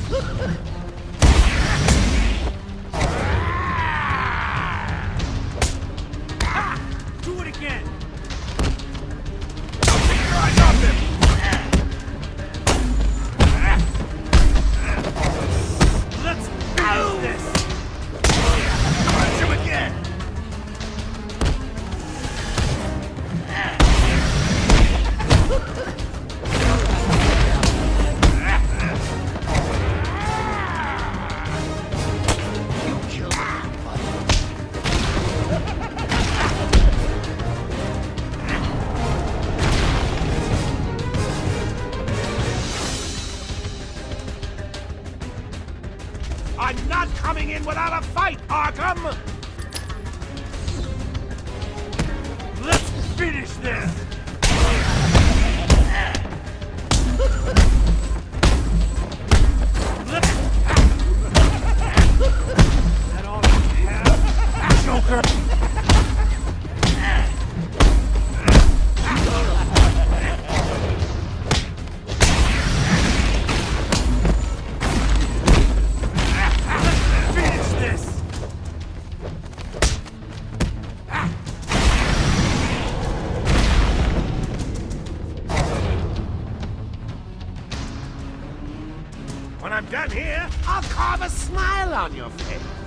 Do it again! I'll take your eyes off him! Let's finish this! Punch him again! I'm not coming in without a fight, Arkham! Let's finish this! Is that all you have, Joker? When I'm done here, I'll carve a smile on your face.